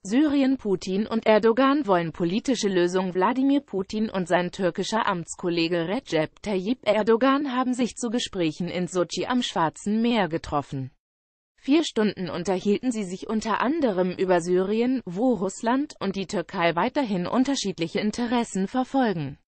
Syrien. Putin und Erdogan wollen politische Lösung. Wladimir Putin und sein türkischer Amtskollege Recep Tayyip Erdogan haben sich zu Gesprächen in Sotschi am Schwarzen Meer getroffen. 4 Stunden unterhielten sie sich unter anderem über Syrien, wo Russland und die Türkei weiterhin unterschiedliche Interessen verfolgen.